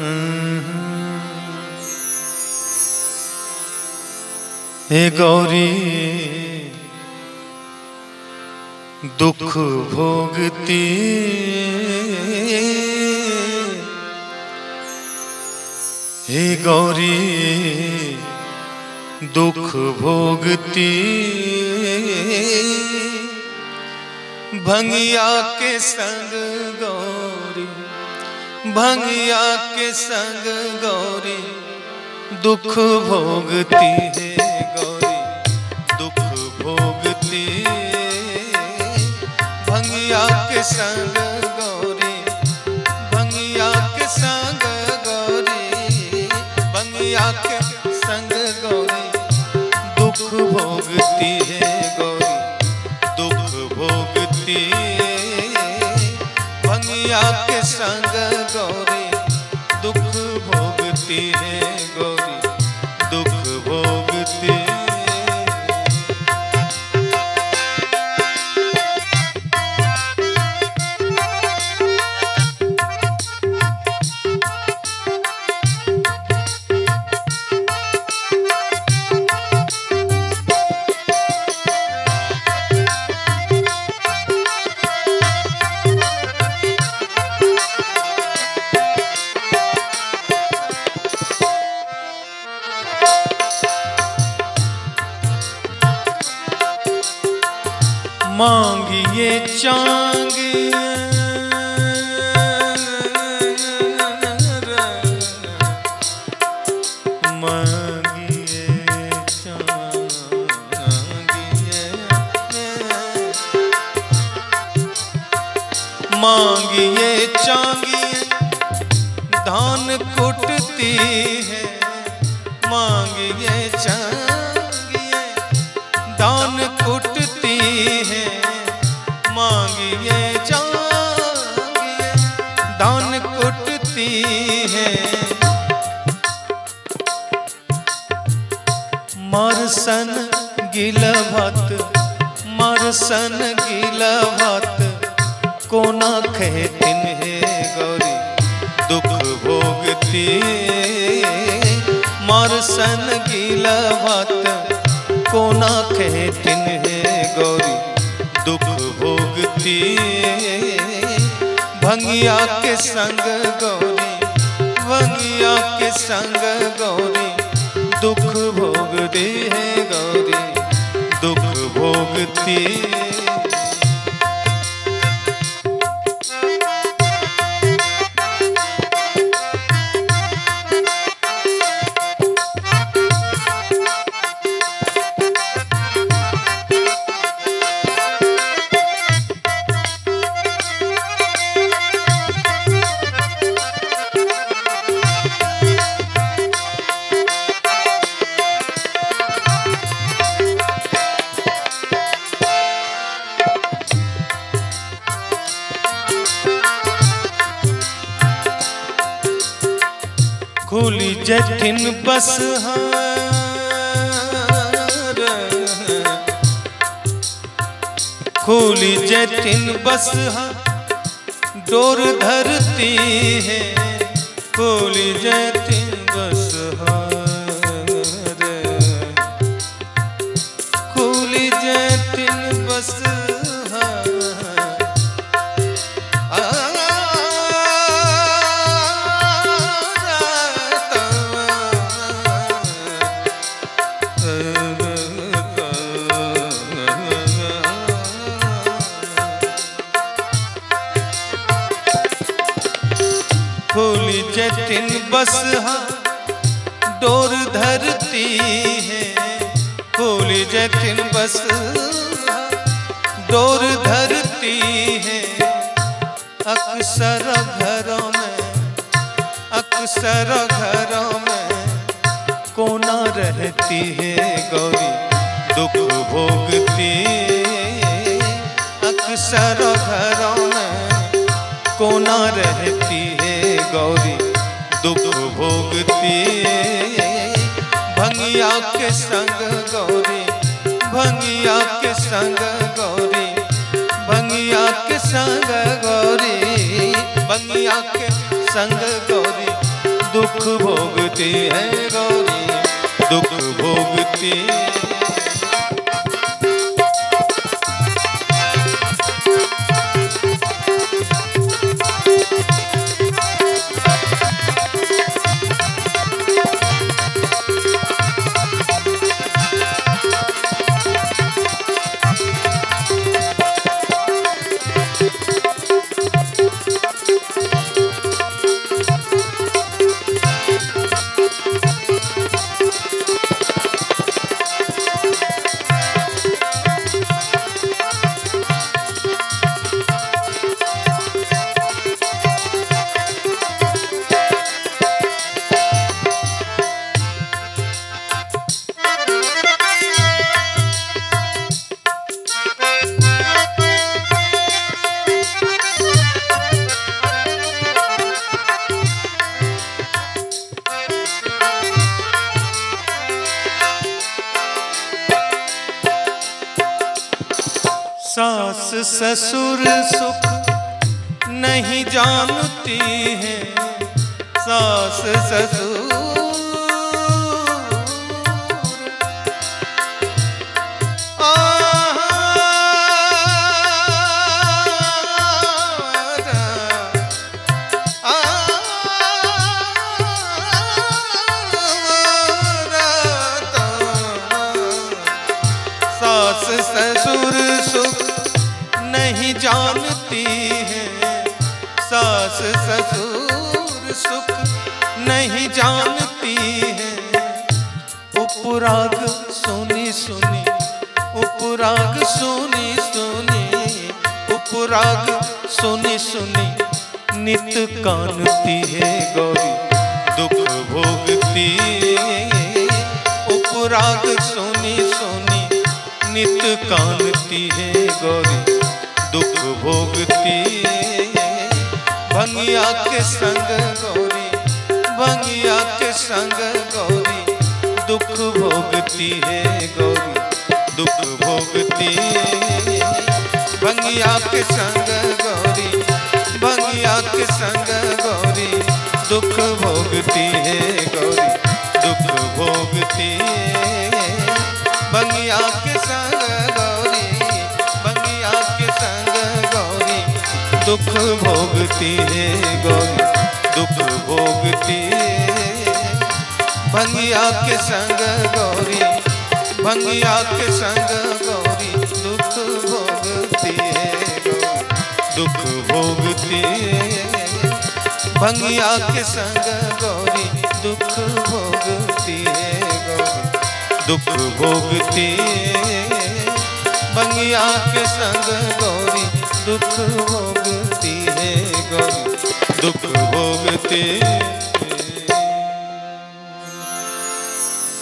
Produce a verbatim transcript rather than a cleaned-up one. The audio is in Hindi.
हे गौरी दुख भोगती, हे गौरी दुख भोगती, भंगिया के संग गौरी, भंगिया के संग गौरी दुख भोगती है गौरी दुख भोगती, भंगिया के संग गौरी, भंगिया के संग गौरी, भंगिया के संग गौरी दुख भोगती है गौरी दुख भोगती, भंगिया के संग गौरी दुख भोगती है गौरी दुख भोगती। मांगिए चांग मांगिए चांगिए मांगिए चांगिए धान कुटती है, मांगिए चांगिए धान कुटती है, मांगिए चांगिए धान कुटती है, मारसन गिला भात मारसन गिला भात कोना कहतिन है गौरी दुख भोगती, मारसन गिला भात कोना कहतिन है गौरी दुख भोगती, भंगिया के संग गौरी, भंगिया के संग गौरी दुख भोगती है गौरी दुख भोगती। खुली जठिन बस खुली जठिन बस डोर धरती है, खुली जठिन बस खुली जठिन बस खोली जतिन बस डोर धरती है, खोली जतिन बस डोर धरती है, अक्सर घरों में अक्सर घरों में कोना रहती है गौरी दुख भोगती, अक्सर घरों में कोना रहती है गौरी दुख भोगती, भंगिया के संग गौरी, भंगिया के संग गौरी, भंगिया के संग गौरी, भंगिया के संग गौरी दुख भोगती है गौरी, दुख भोगती। सास ससुर सुख नहीं जानती है, सास ससुर सास ससुर सुख नहीं जानती है, सास ससुर सुख नहीं जानती है। उपराग सुनी सुनी, उपराग सुनी सुनी, उपराग सुनी सुनी नित कानती है गौरी, दुख भोगती। उपराग सुनी सुनी नित कानती है गौरी, दुख भोगती। भंगिया के संग गौरी, भंगिया के संग गौरी, दुख भोगती है गौरी, दुख भोगती। भंगिया के संग गौरी, भंगिया के संग गौरी, दुख भोगती है गौरी, दुख भोगती। भंगिया के संग गौरी, भंगिया के संग गौरी, दुख भोगती है गौरी, दुख भोगती। भंगिया के संग गौरी, भंगिया के संग गौरी, दुख भोगती है गौरी, दुख भोगती। भंगिया के संग गौरी, दुख भोगती है गौरी, दुख भोगती। भंगिया के संग गौरी, दुख भोगती है गौरी, दुख भोगती।